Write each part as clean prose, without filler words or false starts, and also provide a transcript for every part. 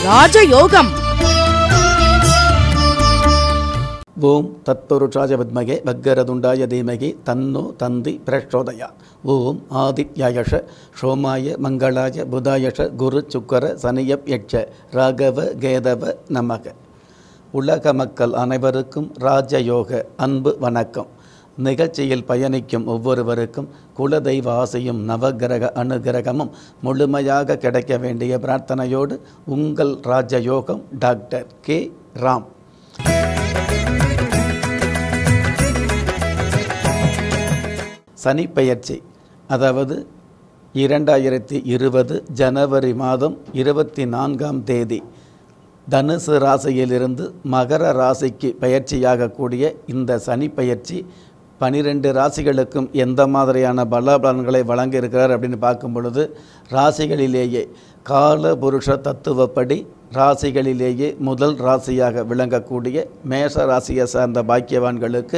ராஜயோகம். ஓம் தத்புருஷாய வித்மகே வக்கரதுண்டாய தீமகி தன்னோ தந்தி பிரச்சோதயா. ஓம் ஆதித்யாயஷ சோமாய மங்களாய புதாயஷ குரு சுக்கர சனியப் யட்ச ராகவ கேதவ நமக. உலக மக்கள் அனைவருக்கும் ராஜயோக அன்பு வணக்கம். நிகழ்ச்சியில் பயணிக்கும் ஒவ்வொருவருக்கும் குலதெய்வ ஆசையும் நவகிரக அனுகிரகமும் முழுமையாக கிடைக்க வேண்டிய பிரார்த்தனையோடு உங்கள் ராஜயோகம் டாக்டர் கே ராம். சனிப்பெயர்ச்சி, அதாவது 2020 ஜனவரி மாதம் 24ஆம் தேதி தனுசு ராசியிலிருந்து மகர ராசிக்கு பயிற்சியாகக்கூடிய இந்த சனிப்பெயர்ச்சி 12 ராசிகளுக்கும் எந்த மாதிரியான பலாபலன்களை வழங்க இருக்கிறார் அப்படின்னு பார்க்கும் பொழுது, ராசிகளிலேயே கால புருஷ தத்துவப்படி ராசிகளிலேயே முதல் ராசியாக விளங்கக்கூடிய மேஷ ராசியை சார்ந்த பாக்கியவான்களுக்கு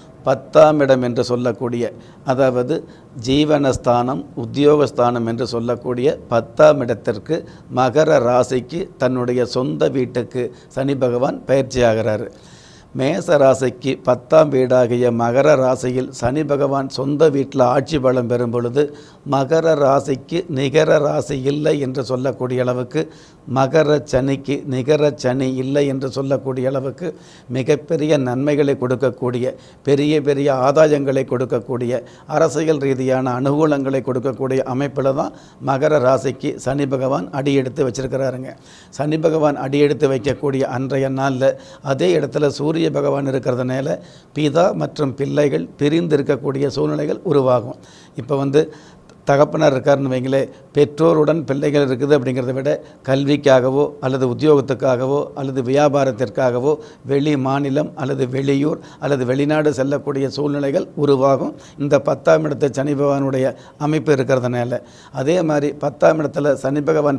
10ஆம் இடம் என்று சொல்லக்கூடிய, அதாவது ஜீவனஸ்தானம் உத்தியோகஸ்தானம் என்று சொல்லக்கூடிய 10ஆம் இடத்திற்கு மகர ராசிக்கு தன்னுடைய சொந்த வீட்டுக்கு சனி பகவான் பயிற்சியாகிறார். மேச ராசிக்கு 10ஆம் வீடாகிய மகர ராசியில் சனி பகவான் சொந்த வீட்டில் ஆட்சி பலம் பெறும் பொழுது மகர ராசிக்கு நிகர ராசி இல்லை என்று சொல்லக்கூடிய அளவுக்கு, மகர சனிக்கு நிகர சனி இல்லை என்று சொல்லக்கூடிய அளவுக்கு மிகப்பெரிய நன்மைகளை கொடுக்கக்கூடிய, பெரிய பெரிய ஆதாயங்களை கொடுக்கக்கூடிய, அரசியல் ரீதியான அனுகூலங்களை கொடுக்கக்கூடிய அமைப்பில் தான் மகர ராசிக்கு சனி பகவான் அடியெடுத்து வச்சிருக்கிறாருங்க. சனி பகவான் அடியெடுத்து வைக்கக்கூடிய அன்றைய நாளில் அதே இடத்துல சூரிய பகவான் இருக்கிறதுனால பிதா மற்றும் பிள்ளைகள் பிரிந்து இருக்கக்கூடிய சூழ்நிலைகள் உருவாகும். இப்போ தகப்பனார் இருக்காருன்னு வைங்களே, பெற்றோருடன் பிள்ளைகள் இருக்குது அப்படிங்கிறத விட கல்விக்காகவோ அல்லது உத்தியோகத்துக்காகவோ அல்லது வியாபாரத்திற்காகவோ வெளி மாநிலம் அல்லது வெளியூர் அல்லது வெளிநாடு செல்லக்கூடிய சூழ்நிலைகள் உருவாகும் இந்த 10ஆம் இடத்து சனி பகவானுடைய அமைப்பு இருக்கிறதுனால. அதே மாதிரி 10ஆம் இடத்துல சனி பகவான்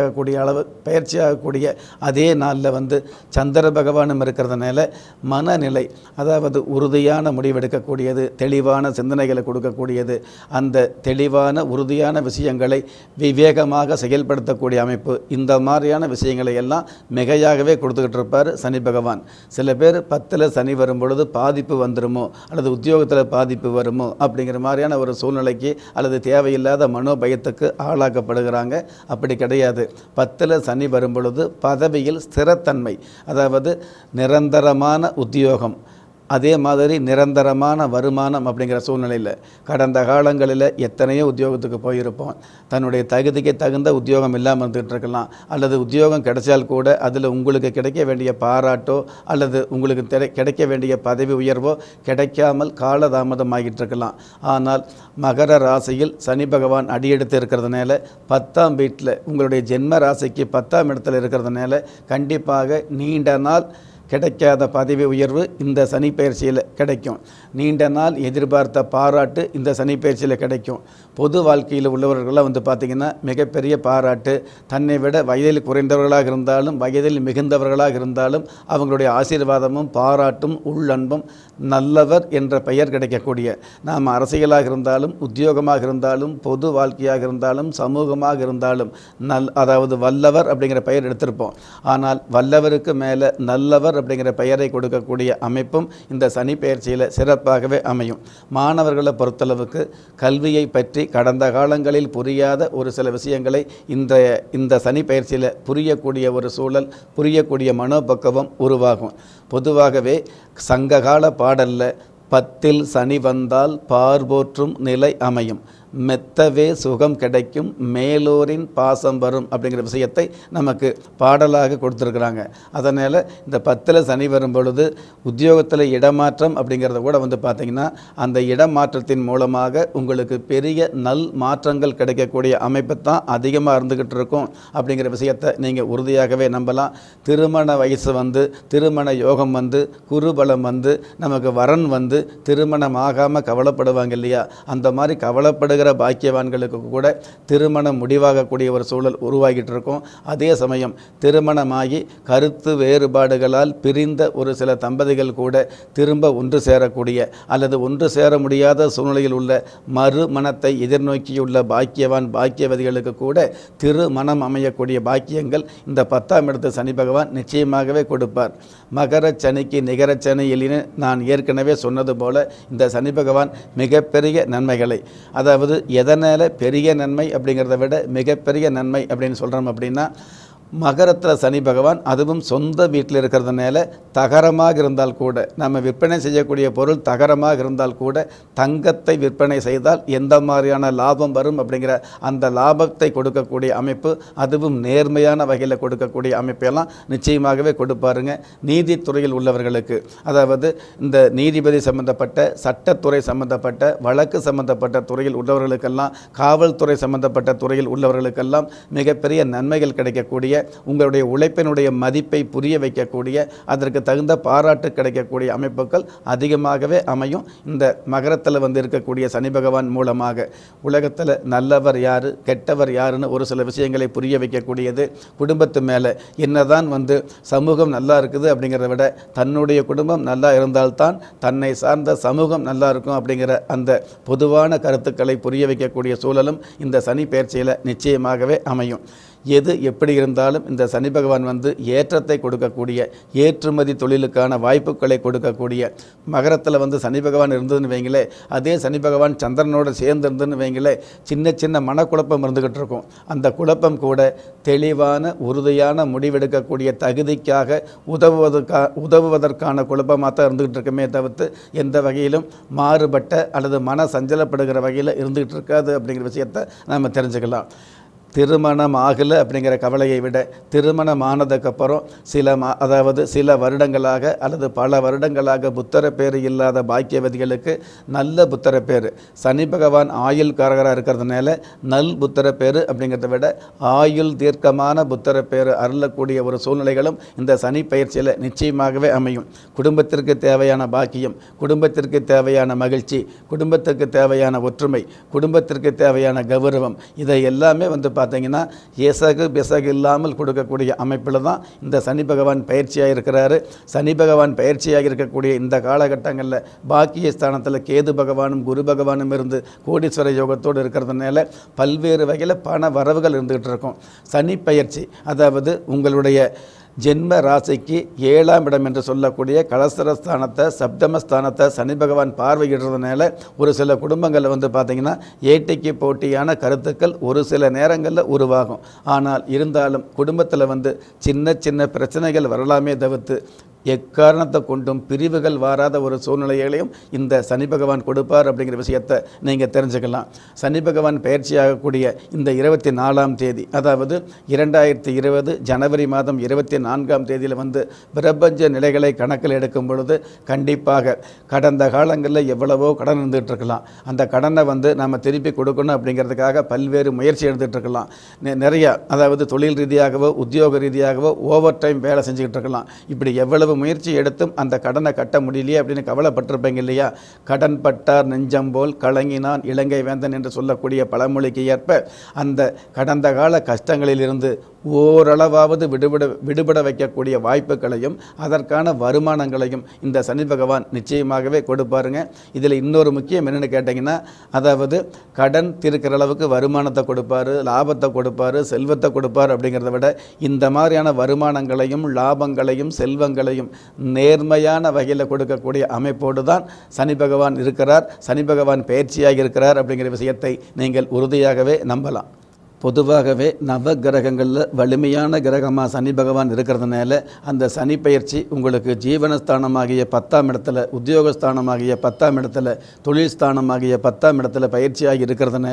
பயிற்சியாகக்கூடிய அதே நாளில் சந்திர பகவானும் இருக்கிறதுனால மனநிலை, அதாவது உறுதியான முடிவெடுக்கக்கூடியது, தெளிவான சிந்தனைகளை கொடுக்கக்கூடியது, அந்த தெளிவான உறுதியான விஷயங்களை விவேகமாக செயல்படுத்தக்கூடிய அமைப்பு, இந்த மாதிரியான விஷயங்களை எல்லாம் மிகையாகவே கொடுத்துக்கிட்டு இருப்பார் சனி பகவான். சில பேர் 10ல் சனி வரும் பொழுது பாதிப்பு வந்துடுமோ அல்லது உத்தியோகத்தில் பாதிப்பு வருமோ அப்படிங்கிற மாதிரியான ஒரு சூழ்நிலைக்கு அல்லது தேவையில்லாத மனோபயத்துக்கு ஆளாக்கப்படுகிறாங்க. அப்படி கிடையாது. 10ல் சனி வரும் பொழுது பதவியில் ஸ்திரத்தன்மை, அதாவது நிரந்தரமான உத்தியோகம், அதே மாதிரி நிரந்தரமான வருமானம் அப்படிங்கிற சூழ்நிலையில் கடந்த காலங்களில் எத்தனையோ உத்தியோகத்துக்கு போயிருப்போம். தன்னுடைய தகுதிக்கு தகுந்த உத்தியோகம் இல்லாமல் இருந்துகிட்டு இருக்கலாம். அல்லது உத்தியோகம் கிடைச்சால் கூட அதில் உங்களுக்கு கிடைக்க வேண்டிய பாராட்டோ அல்லது உங்களுக்கு கிடைக்க வேண்டிய பதவி உயர்வோ கிடைக்காமல் காலதாமதமாகிட்டு இருக்கலாம். ஆனால் மகர ராசியில் சனி பகவான் அடியெடுத்து இருக்கிறதுனால 10ஆம் வீட்டில் உங்களுடைய ஜென்ம ராசிக்கு 10ஆம் இடத்துல இருக்கிறதுனால கண்டிப்பாக நீண்ட நாள் கிடைக்காத பதவி உயர்வு இந்த சனி பயிற்சியில் கிடைக்கும். நீண்ட நாள் எதிர்பார்த்த பாராட்டு இந்த சனி பயிற்சியில் கிடைக்கும். பொது வாழ்க்கையில் உள்ளவர்களாக பார்த்திங்கன்னா மிகப்பெரிய பாராட்டு, தன்னை விட வயதில் குறைந்தவர்களாக இருந்தாலும் வயதில் மிகுந்தவர்களாக இருந்தாலும் அவங்களுடைய ஆசீர்வாதமும் பாராட்டும் உள்ளன்பும், நல்லவர் என்ற பெயர் கிடைக்கக்கூடிய, நாம் அரசியலாக இருந்தாலும் உத்தியோகமாக இருந்தாலும் பொது வாழ்க்கையாக இருந்தாலும் சமூகமாக இருந்தாலும் அதாவது வல்லவர் அப்படிங்கிற பெயர் எடுத்திருப்போம். ஆனால் வல்லவருக்கு மேலே நல்லவர் அப்படிங்கிற பெயரை கொடுக்கக்கூடிய அமைப்பும் இந்த சனி பயிற்சியில் சிறப்பாகவே அமையும். மாணவர்களை பொறுத்தளவுக்கு கல்வியை பற்றி கடந்த காலங்களில் புரியாத ஒரு சில விஷயங்களை இந்த சனி பயிற்சியில் புரியக்கூடிய ஒரு சூழல், புரியக்கூடிய மனோபக்குவம் உருவாகும். பொதுவாகவே சங்ககால பாடலில் 10ல் சனி வந்தால் பார்போற்றும் நிலை அமையும், மெத்தவே சுகம் கிடைக்கும், மேலோரின் பாசம் வரும் அப்படிங்கிற விஷயத்தை நமக்கு பாடலாக கொடுத்துருக்குறாங்க. அதனால் இந்த 10ல் சனி வரும் பொழுது உத்தியோகத்தில் இடமாற்றம் அப்படிங்கிறத கூட பார்த்திங்கன்னா அந்த இடமாற்றத்தின் மூலமாக உங்களுக்கு பெரிய நல் மாற்றங்கள் கிடைக்கக்கூடிய அமைப்பு தான் அதிகமாக இருந்துக்கிட்டு இருக்கும் அப்படிங்கிற விஷயத்தை நீங்கள் உறுதியாகவே நம்பலாம். திருமண வயசு திருமண யோகம் குருபலம் நமக்கு வரன் திருமணம் ஆகாமல் கவலைப்படுவாங்க இல்லையா, அந்த மாதிரி கவலைப்படுகிற விரும்புகிற பாக்கியவான்களுக்கு கூட திருமணம் முடிவாகக்கூடிய ஒரு சூழல் உருவாகிட்டு இருக்கும். அதே சமயம் திருமணமாகி கருத்து வேறுபாடுகளால் பிரிந்த ஒரு சில தம்பதிகள் கூட திரும்ப ஒன்று சேரக்கூடிய அல்லது ஒன்று சேர முடியாத சூழ்நிலையில் உள்ள மறுமணத்தை எதிர்நோக்கியுள்ள பாக்கியவான் பாக்கியவதிகளுக்கு கூட திருமணம் அமையக்கூடிய பாக்கியங்கள் இந்த 10ஆம் இடத்து சனி பகவான் நிச்சயமாகவே கொடுப்பார். மகர சனிக்கு நிகர சனி எலின்னு நான் ஏற்கனவே சொன்னது போல இந்த சனி பகவான் மிகப்பெரிய நன்மைகளை, அதாவது எதனால் பெரிய நன்மை அப்படிங்கிறத விட மிகப்பெரிய நன்மை அப்படின்னு சொல்கிறோம் அப்படின்னா, மகரத்தில் சனி பகவான் அதுவும் சொந்த வீட்டில் இருக்கிறதுனால தகரமாக இருந்தால் கூட, நம்ம விற்பனை செய்யக்கூடிய பொருள் தகரமாக இருந்தால் கூட தங்கத்தை விற்பனை செய்தால் எந்த மாதிரியான லாபம் வரும் அப்படிங்கிற அந்த லாபத்தை கொடுக்கக்கூடிய அமைப்பு, அதுவும் நேர்மையான வகையில் கொடுக்கக்கூடிய அமைப்பெல்லாம் நிச்சயமாகவே கொடுப்பாருங்க. நீதித்துறையில் உள்ளவர்களுக்கு, அதாவது இந்த நீதிபதி சம்பந்தப்பட்ட சட்டத்துறை சம்பந்தப்பட்ட வழக்கு சம்பந்தப்பட்ட துறையில் உள்ளவர்களுக்கெல்லாம், காவல்துறை சம்பந்தப்பட்ட துறையில் உள்ளவர்களுக்கெல்லாம் மிகப்பெரிய நன்மைகள் கிடைக்கக்கூடிய, உங்களுடைய உழைப்பினுடைய மதிப்பை புரிய வைக்கக்கூடிய, அதற்கு தகுந்த பாராட்டு கிடைக்கக்கூடிய அமைப்புகள் அதிகமாகவே அமையும். இந்த மகரத்தில் இருக்கக்கூடிய சனி பகவான் மூலமாக உலகத்தில் நல்லவர் யார் கெட்டவர் யாருன்னு ஒரு சில விஷயங்களை புரிய வைக்கக்கூடியது. குடும்பத்து மேலே என்னதான் சமூகம் நல்லா இருக்குது அப்படிங்கிறத விட தன்னுடைய குடும்பம் நல்லா இருந்தால்தான் தன்னை சார்ந்த சமூகம் நல்லா இருக்கும் அப்படிங்கிற அந்த பொதுவான கருத்துக்களை புரிய வைக்கக்கூடிய சூழலும் இந்த சனி பெயர்ச்சியில் நிச்சயமாகவே அமையும். எது எப்படி இருந்தாலும் இந்த சனி பகவான் ஏற்றத்தை கொடுக்கக்கூடிய, ஏற்றுமதி தொழிலுக்கான வாய்ப்புகளை கொடுக்கக்கூடிய, மகரத்தில் சனி பகவான் இருந்ததுன்னு வைங்களே, அதே சனி பகவான் சந்திரனோடு சேர்ந்து இருந்ததுன்னு வைங்களே, சின்ன சின்ன மனக்குழப்பம் இருந்துக்கிட்டு இருக்கும். அந்த குழப்பம் கூட தெளிவான உறுதியான முடிவெடுக்கக்கூடிய தகுதிக்காக உதவுவதற்கான குழப்பமாக தான் இருந்துகிட்டு இருக்குமே தவிர்த்து எந்த வகையிலும் மாறுபட்ட அல்லது மன சஞ்சலப்படுகிற வகையில் இருந்துகிட்டு இருக்காது அப்படிங்கிற விஷயத்தை நாம் தெரிஞ்சுக்கலாம். திருமணம் ஆகலை அப்படிங்கிற கவலையை விட திருமணம் ஆனதுக்கப்புறம் சில வருடங்களாக அல்லது பல வருடங்களாக புத்தர பேர் இல்லாத பாக்கியவதிகளுக்கு நல்ல புத்தர பேர், சனி பகவான் ஆயுள் காரகராக இருக்கிறதுனால நல் புத்தர பேர் அப்படிங்கிறத விட ஆயுள் தீர்க்கமான புத்தர பேர் அருளக்கூடிய ஒரு சூழ்நிலைகளும் இந்த சனி பயிற்சியில் நிச்சயமாகவே அமையும். குடும்பத்திற்கு தேவையான பாக்கியம், குடும்பத்திற்கு தேவையான மகிழ்ச்சி, குடும்பத்திற்கு தேவையான ஒற்றுமை, குடும்பத்திற்கு தேவையான கௌரவம், இதை எல்லாமே பார்த்தீங்கன்னா ஏசகு பெசகு இல்லாமல் கொடுக்கக்கூடிய அமைப்பில் தான் இந்த சனி பகவான் பயிற்சியாக இருக்கிறாரு. சனி பகவான் பயிற்சியாக இருக்கக்கூடிய இந்த காலகட்டங்களில் பாக்கிய ஸ்தானத்தில் கேது பகவானும் குரு பகவானும் இருந்து கோடீஸ்வர யோகத்தோடு இருக்கிறதுனால பல்வேறு வகையில் பண வரவுகள் இருந்துகிட்டு இருக்கும். சனி பயிற்சி அதாவது உங்களுடைய ஜென்ம ராசிக்கு 7ஆம் இடம் என்று சொல்லக்கூடிய கலசரஸ்தானத்தை சப்தமஸ்தானத்தை சனி பகவான் பார்வையிடுறதுனால ஒரு சில குடும்பங்களில் பார்த்திங்கன்னா ஏட்டிக்கு போட்டியான கருத்துக்கள் ஒரு சில நேரங்களில் உருவாகும். ஆனால் இருந்தாலும் குடும்பத்தில் சின்ன சின்ன பிரச்சனைகள் வரலாமே தவிர்த்து எக்காரணத்தை கொண்டும் பிரிவுகள் வாராத ஒரு சூழ்நிலைகளையும் இந்த சனி பகவான் கொடுப்பார் அப்படிங்கிற விஷயத்தை நீங்கள் தெரிஞ்சுக்கலாம். சனி பகவான் பயிற்சியாகக்கூடிய இந்த 24ஆம் தேதி, அதாவது 2020 ஜனவரி மாதம் 24ஆம் தேதியில் பிரபஞ்ச நிலைகளை கணக்கில் எடுக்கும் பொழுது கண்டிப்பாக கடந்த காலங்களில் எவ்வளவோ கடன் இருந்துகிட்டு இருக்கலாம். அந்த கடனை நாம் திருப்பி கொடுக்கணும் அப்படிங்கிறதுக்காக பல்வேறு முயற்சி எடுத்துகிட்டு இருக்கலாம். நிறையா, அதாவது தொழில் ரீதியாகவோ உத்தியோக ரீதியாகவோ ஓவர் டைம் வேலை செஞ்சுக்கிட்டு இருக்கலாம். இப்படி எவ்வளவு முயற்சி எடுத்தும் அந்த கடனை கட்ட முடியலையே அப்படின்னு கவலைப்பட்டிருப்பீங்க இல்லையா? கடன் பட்டார் நெஞ்சம் போல் கலங்கினான் இலங்கை வேந்தன் என்று சொல்லக்கூடிய பழமொழிக்கு ஏற்ப அந்த கடந்த கால கஷ்டங்களிலிருந்து ஓரளவாவது விடுபட வைக்கக்கூடிய வாய்ப்புகளையும் அதற்கான வருமானங்களையும் இந்த சனி பகவான் நிச்சயமாகவே கொடுப்பாருங்க. இதில் இன்னொரு முக்கியம் என்னென்னு கேட்டிங்கன்னா, அதாவது கடன் தீர்க்கிற அளவுக்கு வருமானத்தை கொடுப்பார், லாபத்தை கொடுப்பார், செல்வத்தை கொடுப்பார் அப்படிங்கிறத விட இந்த மாதிரியான வருமானங்களையும் லாபங்களையும் செல்வங்களையும் நேர்மையான வகையில் கொடுக்கக்கூடிய அமைப்போடு தான் சனி பகவான் இருக்கிறார். சனி பகவான் பயிற்சியாக இருக்கிறார் அப்படிங்கிற விஷயத்தை நீங்கள் உறுதியாகவே நம்பலாம். பொதுவாகவே நவ கிரகங்களில் வலிமையான கிரகமாக சனி பகவான் இருக்கிறதுனால அந்த சனி பயிற்சி உங்களுக்கு ஜீவனஸ்தானமாகிய 10ஆம் இடத்துல, உத்தியோகஸ்தானமாகிய 10ஆம் இடத்துல, தொழில் ஸ்தானமாகிய 10ஆம் இடத்துல பயிற்சியாகி இருக்கிறதுனால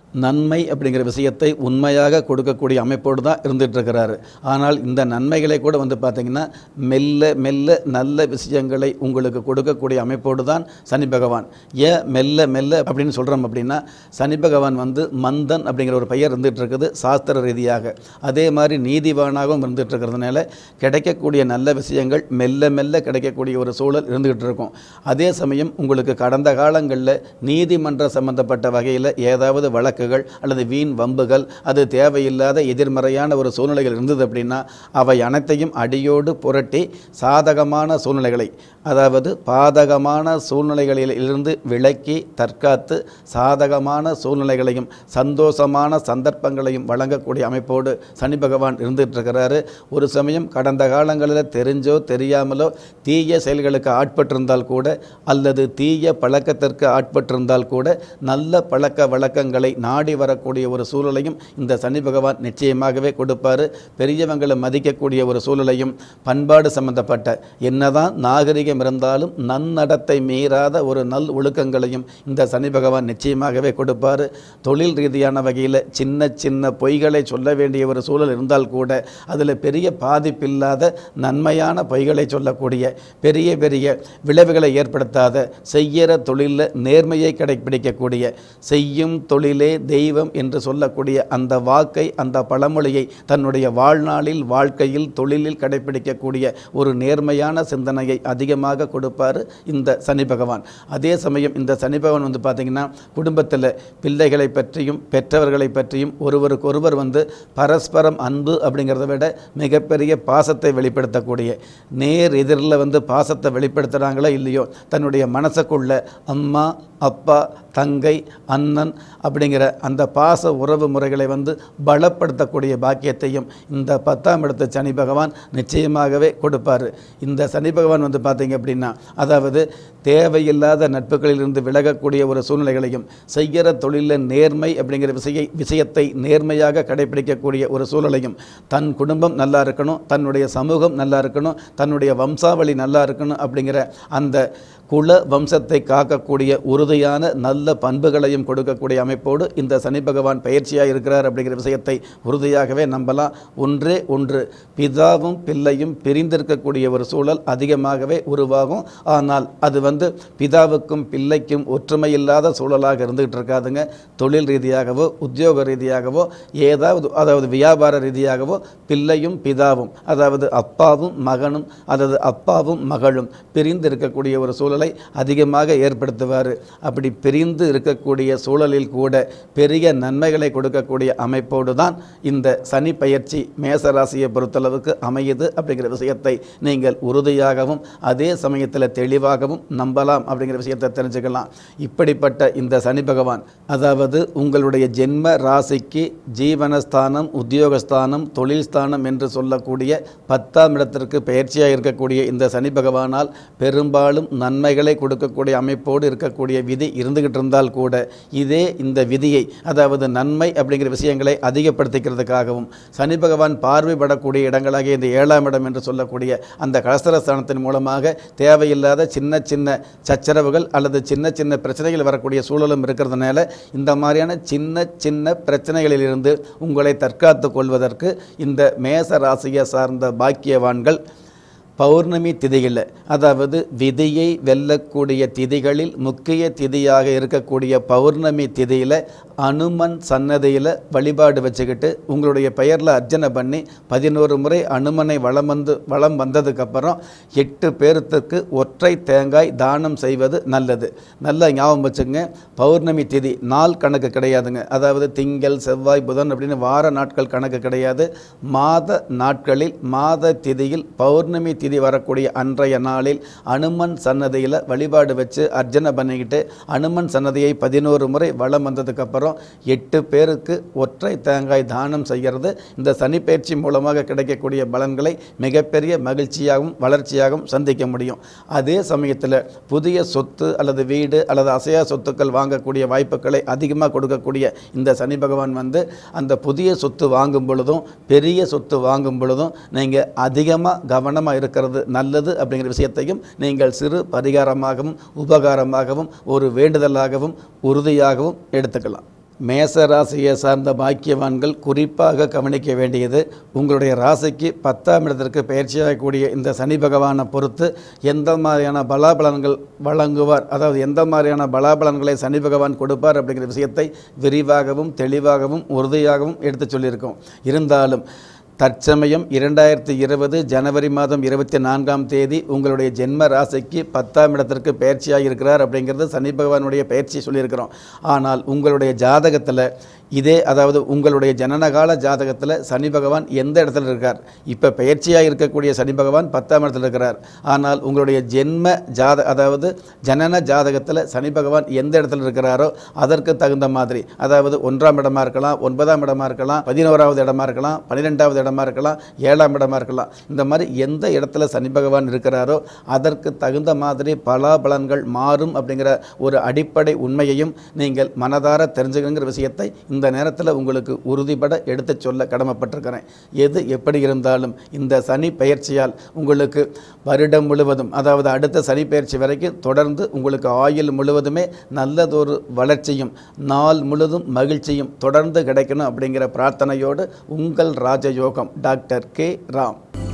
நன்மை அப்படிங்கிற விஷயத்தை உண்மையாக கொடுக்கக்கூடிய அமைப்போடு தான் இருந்துகிட்டு இருக்கிறாரு. ஆனால் இந்த நன்மைகளை கூட வந்து பார்த்திங்கன்னா மெல்ல மெல்ல நல்ல விஷயங்களை உங்களுக்கு கொடுக்கக்கூடிய அமைப்போடு தான் சனி பகவான். ஏன் மெல்ல மெல்ல அப்படின்னு சொல்கிறோம் அப்படின்னா, சனி பகவான் வந்து மந்தன் அப்படிங்கிற ஒரு பெயர் இருந்துகிட்டு இருக்குது சாஸ்திர ரீதியாக. அதே மாதிரி நீதிவானாகவும் இருந்துகிட்டு இருக்கிறதுனால கிடைக்கக்கூடிய நல்ல விஷயங்கள் மெல்ல மெல்ல கிடைக்கக்கூடிய ஒரு சூழல் இருந்துகிட்டு இருக்கும். அதே சமயம் உங்களுக்கு கடந்த காலங்களில் நீதிமன்ற சம்பந்தப்பட்ட வகையில் ஏதாவது வழக்குகள் அல்லது வீண் வம்புகள், அது தேவையில்லாத எதிர்மறையான ஒரு சூழ்நிலைகள் இருந்தது அப்படின்னா அவை அனைத்தையும் அடியோடு புரட்டி சாதகமான சூழ்நிலைகளை, அதாவது பாதகமான சூழ்நிலைகளில் இருந்து விலக்கி தற்காத்து சாதகமான சூழ்நிலைகளையும் சந்தோஷமான சந்தர்ப்பங்களையும் வழங்கக்கூடிய அமைப்போடு சனி பகவான் இருந்துகிட்டு இருக்கிறாரு. ஒரு சமயம் கடந்த காலங்களில் தெரிஞ்சோ தெரியாமலோ தீய செயல்களுக்கு ஆட்பட்டிருந்தால் கூட அல்லது தீய பழக்கத்திற்கு ஆட்பட்டிருந்தால் கூட நல்ல பழக்க வழக்கங்களை நாடி வரக்கூடிய ஒரு சூழலையும் இந்த சனி பகவான் நிச்சயமாகவே கொடுப்பார். பெரியவங்களை மதிக்கக்கூடிய ஒரு சூழலையும், பண்பாடு சம்பந்தப்பட்ட என்னதான் நாகரிகம் இருந்தாலும் நன்னடத்தை மீறாத ஒரு நல் ஒழுக்கங்களையும் இந்த சனி பகவான் நிச்சயமாகவே கொடுப்பார். தொழில் ரீதியான வகையில் சின்ன சின்ன பொய்களை சொல்ல வேண்டிய ஒரு சூழல் இருந்தால் கூட அதில் பெரிய பாதிப்பில்லாத நன்மையான பொய்களை சொல்லக்கூடிய, பெரிய பெரிய விளைவுகளை ஏற்படுத்தாத, செய்கிற தொழிலில் நேர்மையை கடைபிடிக்கக்கூடிய, செய்யும் தொழிலே தெய்வம் என்று சொல்லக்கூடிய அந்த வாக்கை, அந்த பழமொழியை தன்னுடைய வாழ்நாளில் வாழ்க்கையில் தொழிலில் கடைபிடிக்கக்கூடிய ஒரு நேர்மையான சிந்தனையை அதிகமாக கொடுப்பார் இந்த சனி பகவான். அதே சமயம் இந்த சனி பகவான் வந்து பார்த்திங்கன்னா குடும்பத்தில் பிள்ளைகளை பற்றியும் பெற்றவர்களை பற்றியும் ஒருவருக்கொருவர் வந்து பரஸ்பரம் அன்பு அப்படிங்கிறத விட மிகப்பெரிய பாசத்தை வெளிப்படுத்தக்கூடிய, நேர் எதிரில் வந்து பாசத்தை வெளிப்படுத்துகிறாங்களோ இல்லையோ தன்னுடைய மனசுக்குள்ள அம்மா அப்பா தங்கை அண்ணன் அப்படிங்கிற அந்த பாச உறவு முறைகளை வந்து பலப்படுத்தக்கூடிய பாக்கியத்தையும் இந்த 10ஆம் இடத்து சனி பகவான் நிச்சயமாகவே கொடுப்பார். இந்த சனி பகவான் வந்து பார்த்திங்க அப்படின்னா, அதாவது தேவையில்லாத நட்புகளிலிருந்து விலகக்கூடிய ஒரு சூழ்நிலைகளையும், செய்கிற தொழிலில் நேர்மை அப்படிங்கிற விஷயத்தை நேர்மையாக கடைபிடிக்கக்கூடிய ஒரு சூழலையும், தன் குடும்பம் நல்லா இருக்கணும், தன்னுடைய சமூகம் நல்லா இருக்கணும், தன்னுடைய வம்சாவளி நல்லா இருக்கணும் அப்படிங்கிற அந்த குல வம்சத்தை காக்கக்கூடிய உறுதியான நல்ல பண்புகளையும் கொடுக்கக்கூடிய அமைப்போடு இந்த சனி பகவான் பயிற்சியாக இருக்கிறார் அப்படிங்கிற விஷயத்தை உறுதியாகவே நம்பலாம். ஒன்றே ஒன்று, பிதாவும் பிள்ளையும் பிரிந்திருக்கக்கூடிய ஒரு சூழல் அதிகமாகவே உருவாகும். ஆனால் அது வந்து பிதாவுக்கும் பிள்ளைக்கும் ஒற்றுமை இல்லாத சூழலாக இருந்துகிட்டு இருக்காதுங்க. தொழில் ரீதியாகவோ உத்தியோக ரீதியாகவோ அதாவது வியாபார ரீதியாகவோ பிள்ளையும் பிதாவும், அதாவது அப்பாவும் மகனும், அதாவது அப்பாவும் மகளும் பிரிந்து இருக்கக்கூடிய ஒரு சூழல் அதிகமாக ஏற்படுத்துவார். அப்படி பிரிந்து இருக்கக்கூடிய சூழலில் கூட பெரிய நன்மைகளை கொடுக்கக்கூடிய அமைப்போடு தான் இந்த சனி பயிற்சி மேசராசியை பொறுத்தளவுக்கு அமையுது அப்படிங்கிற விஷயத்தை நீங்கள் உறுதியாகவும் அதே சமயத்தில் தெளிவாகவும் நம்பலாம் அப்படிங்கிற விஷயத்தை தெரிஞ்சுக்கலாம். இப்படிப்பட்ட இந்த சனி பகவான், அதாவது உங்களுடைய ஜென்ம ராசிக்கு ஜீவனஸ்தானம், உத்தியோகஸ்தானம், தொழில் ஸ்தானம் என்று சொல்லக்கூடிய 10ஆம் இடத்திற்கு பயிற்சியாக இருக்கக்கூடிய இந்த சனி பகவானால் பெரும்பாலும் நன்மைகளை கொடுக்கக்கூடிய அமைப்போடு இருக்கக்கூடிய விதி இருந்துகிட்டு இருந்தால் கூட இதே இந்த விதியை, அதாவது நன்மை அப்படிங்கிற விஷயங்களை அதிகப்படுத்திக்கிறதுக்காகவும் சனி பகவான் பார்வைப்படக்கூடிய இடங்களாக இந்த 7ஆம் இடம் என்று சொல்லக்கூடிய அந்த கலஸ்தரஸ்தானத்தின் மூலமாக தேவையில்லாத சின்ன சின்ன சச்சரவுகள் அல்லது சின்ன சின்ன பிரச்சனைகள் வரக்கூடிய சூழலும் இருக்கிறதுனால இந்த மாதிரியான சின்ன சின்ன பிரச்சனைகளிலிருந்து உங்களை தற்காத்து கொள்வதற்கு இந்த மேச ராசியை சார்ந்த பாக்கியவான்கள் பௌர்ணமி திதியில், அதாவது விதியை வெல்லக்கூடிய திதிகளில் முக்கிய திதியாக இருக்கக்கூடிய பௌர்ணமி திதியில் அனுமன் சன்னதியில் வழிபாடு வச்சுக்கிட்டு உங்களுடைய பெயரில் அர்ச்சனை பண்ணி 11 முறை அனுமனை வலம் வந்ததுக்கப்புறம் 8 பேர்த்துக்கு ஒற்றை தேங்காய் தானம் செய்வது நல்லது. நல்லா ஞாபகம் வச்சுங்க. பௌர்ணமி திதி நாள் கணக்கு கிடையாதுங்க. அதாவது திங்கள் செவ்வாய் புதன் அப்படின்னு வார நாட்கள் கணக்கு கிடையாது. மாத நாட்களில் மாத திதியில் பௌர்ணமி திதி வரக்கூடிய அன்றைய நாளில் அனுமன் சன்னதியில் வழிபாடு வச்சு அர்ச்சனை பண்ணிக்கிட்டு அனுமன் சன்னதியை 11 முறை வலம் வந்ததுக்கப்புறம் 8 பேருக்கு ஒற்றை தேங்காய் தானம் செய்கிறது இந்த சனி பயிற்சி மூலமாக கிடைக்கக்கூடிய பலன்களை மிகப்பெரிய மகிழ்ச்சியாகவும் வளர்ச்சியாகவும் சந்திக்க முடியும். அதே சமயத்தில் புதிய சொத்து அல்லது வீடு அல்லது அசையா சொத்துக்கள் வாங்கக்கூடிய வாய்ப்புகளை அதிகமாக கொடுக்கக்கூடிய இந்த சனி பகவான் வந்து அந்த புதிய சொத்து வாங்கும் பொழுதும் பெரிய சொத்து வாங்கும் பொழுதும் நீங்கள் அதிகமாக கவனமாக இருக்கிறது நல்லது அப்படிங்கிற விஷயத்தையும் நீங்கள் சிறு பரிகாரமாகவும் உபகாரமாகவும் ஒரு வேண்டுதலாகவும் உறுதியாகவும் எடுத்துக்கலாம். மேச ராசியை சார்ந்த பாக்கியவான்கள் குறிப்பாக கவனிக்க வேண்டியது, உங்களுடைய ராசிக்கு 10ஆம் இடத்திற்கு பயிற்சியாகக்கூடிய இந்த சனி பகவானை பொறுத்து எந்த மாதிரியான பலாபலன்கள் வழங்குவார், அதாவது எந்த மாதிரியான பலாபலன்களை சனி பகவான் கொடுப்பார் அப்படிங்கிற விஷயத்தை விரிவாகவும் தெளிவாகவும் உறுதியாகவும் எடுத்து சொல்லியிருக்கோம். இருந்தாலும் தற்சமயம் 2020 ஜனவரி மாதம் 24ஆம் தேதி உங்களுடைய ஜென்ம ராசிக்கு 10ஆம் இடத்திற்கு பயிற்சியாக இருக்கிறார் அப்படிங்கிறது சனி பகவானுடைய பயிற்சி சொல்லியிருக்கிறோம். ஆனால் உங்களுடைய ஜாதகத்தில் அதாவது உங்களுடைய ஜனனகால ஜாதகத்தில் சனி பகவான் எந்த இடத்துல இருக்கார்? இப்போ பயிற்சியாக இருக்கக்கூடிய சனி பகவான் 10ஆம் இடத்துல இருக்கிறார். ஆனால் உங்களுடைய அதாவது ஜனன ஜாதகத்தில் சனி பகவான் எந்த இடத்துல இருக்கிறாரோ அதற்கு தகுந்த மாதிரி, அதாவது 1ஆம் இடமா இருக்கலாம், 9ஆம் இடமா இருக்கலாம், 11வது இடமா இருக்கலாம், 12வது இடமா இருக்கலாம், 7ஆம் இடமா இருக்கலாம். இந்த மாதிரி எந்த இடத்துல சனி பகவான் இருக்கிறாரோ அதற்கு தகுந்த மாதிரி பலாபலன்கள் மாறும் அப்படிங்கிற ஒரு அடிப்படை உண்மையையும் நீங்கள் மனதார தெரிஞ்சுக்கிற விஷயத்தை இந்த நேரத்தில் உங்களுக்கு உறுதிப்பட எடுத்து சொல்ல கடமைப்பட்டிருக்கிறேன். எது எப்படி இருந்தாலும் இந்த சனி பயிற்சியால் உங்களுக்கு வருடம் முழுவதும், அதாவது அடுத்த சனி பயிற்சி வரைக்கும் தொடர்ந்து உங்களுக்கு ஆயுள் முழுவதுமே நல்லதொரு வளர்ச்சியும் நாள் முழுதும் மகிழ்ச்சியும் தொடர்ந்து கிடைக்கணும் அப்படிங்கிற பிரார்த்தனையோடு உங்கள் ராஜயோகம் டாக்டர் கே. ராம்.